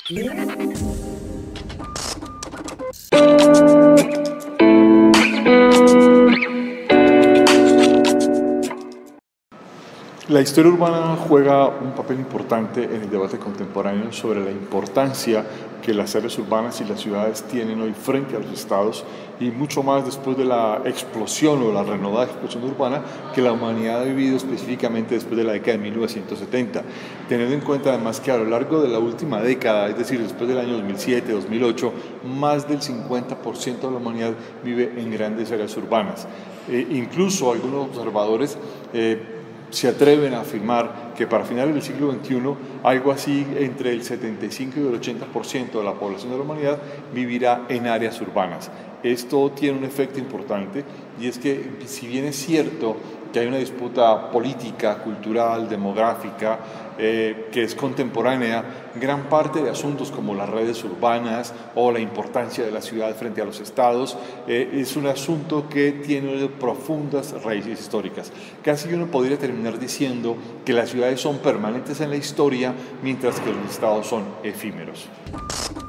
La historia urbana juega un papel importante en el debate contemporáneo sobre la importancia que las áreas urbanas y las ciudades tienen hoy frente a los estados, y mucho más después de la explosión o la renovada explosión urbana que la humanidad ha vivido específicamente después de la década de 1970. Teniendo en cuenta además que a lo largo de la última década, es decir, después del año 2007-2008, más del 50% de la humanidad vive en grandes áreas urbanas. Incluso algunos observadores se atreven a afirmar que para finales del siglo XXI, algo así entre el 75 y el 80% de la población de la humanidad vivirá en áreas urbanas. Esto tiene un efecto importante, y es que, si bien es cierto que hay una disputa política, cultural, demográfica, que es contemporánea, gran parte de asuntos como las redes urbanas o la importancia de la ciudad frente a los estados es un asunto que tiene profundas raíces históricas. Casi uno podría terminar diciendo que las ciudades son permanentes en la historia, mientras que los estados son efímeros.